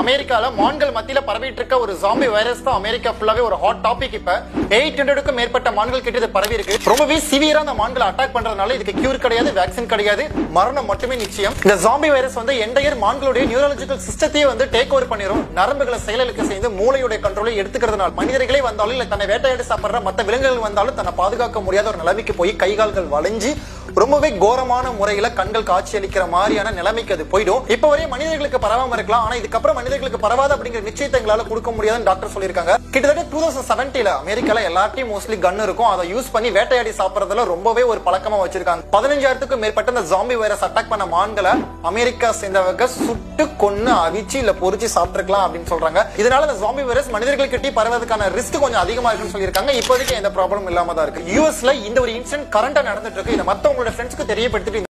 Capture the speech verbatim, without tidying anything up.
அமெரிக்கால மான்கள் மத்தியில பரவிட்டு இருக்க ஒரு ஜாம்பி வைரஸ் தான் அமெரிக்கா ஃபுல்லாவே ஒரு ஹாட் டாபிக். இப்ப எயிட் ஹண்ட்ரடுக்கும் மேற்பட்ட மான்கள் கிட்ட இது பரவி இருக்கு. ரொம்பவே சிவியரா அந்த மான்களை அட்டாக் பண்றதுனால இதுக்கு கியூர் கிடையாது, வேக்சின் கிடையாது, மரணம் மட்டுமே நிச்சயம். இந்த ஜாம்பி வைரஸ் வந்து என்டையர் மான்களுடைய நியூரலஜிக்கல் சிஸ்டத்தையே வந்து டேக் ஓவர் பண்ணிரும். நரம்புகளை செயலுக்கு செய்து மூளையுடைய கண்ட்ரோலை எடுத்துக்கிறதுனால மனிதர்களே வந்தாலும் இல்ல தன்னை வேட்டையாடி சாப்பிடுற மத்த விலங்குகள் வந்தாலும் தன்னை பாதுகாக்க முடியாத ஒரு நிலைமைக்கு போய் கைகால்கள் வளைஞ்சு ரொம்பவே கோரமான முறையில கண்கள் காட்சி அளிக்கிற மாதிரியான நிலைமைக்கு அது போயிடும். இப்ப வரைய மனிதர்களுக்கு பரவாம இருக்கலாம், ஆனா இதுக்கப்புறம் மனிதர்களுக்கு பரவாது அப்படிங்கிற நிச்சயத்தை எங்களால கொடுக்க முடியாதுன்னு டாக்டர் சொல்லியிருக்காங்க. கிட்டத்தட்ட டூ தௌசண்ட் செவன்டீன்ல அமெரிக்கால எல்லாத்தையும் மோஸ்ட்லி கன் இருக்கும், அதை யூஸ் பண்ணி வேட்டையாடி சாப்பிடறதுல ரொம்பவே ஒரு பழக்கமா வச்சிருக்காங்க. பதினஞ்சாயிரத்துக்கும் மேற்பட்ட இந்த ஜாம்பி வைரஸ் அட்டாக் பண்ண மான்களை அமெரிக்கா சேர்ந்தவங்க சுட்டு கொன்னு அவிச்சு இல்ல பொறிச்சு சாப்பிட்டுருக்கலாம் அப்படின்னு சொல்றாங்க. இதனால இந்த ஜாம்பி வைரஸ் மனிதர்களுக்கிட்டே பரவதுக்கான ரிஸ்க் கொஞ்சம் அதிகமா இருக்குன்னு சொல்லியிருக்காங்க. இப்போதைக்கு எந்த ப்ராப்ளம் இல்லாம தான் இருக்கு. யூஎஸ்ல இந்த ஒரு இன்சிடென்ட் கரண்டா நடந்துட்டு இருக்கு. இதை மத்த உங்களோட ஃப்ரெண்ட்ஸ்க்கு தெரியப்படுத்திட்டு